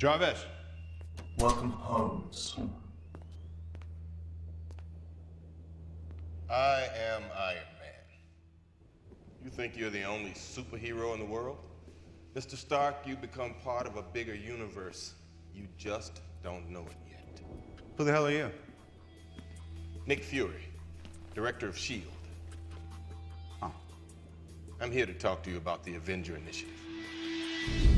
Jarvis. Welcome home, son. I am Iron Man. You think you're the only superhero in the world? Mr. Stark, you become part of a bigger universe. You just don't know it yet. Who the hell are you? Nick Fury, director of S.H.I.E.L.D. Oh. I'm here to talk to you about the Avenger Initiative.